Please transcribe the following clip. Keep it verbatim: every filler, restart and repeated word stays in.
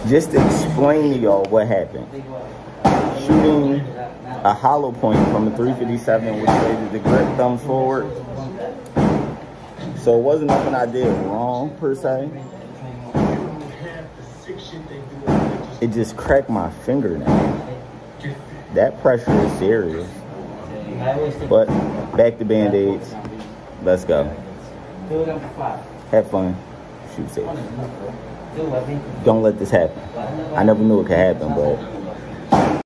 just to explain to y'all what happened. Shooting a hollow point from a three fifty-seven, which raised the grip thumbs forward. So it wasn't nothing I did wrong, per se. It just cracked my fingernail. That pressure is serious. But back to Band-Aids. Let's go. Have fun. Shoot safe. Don't let this happen. I never knew it could happen, but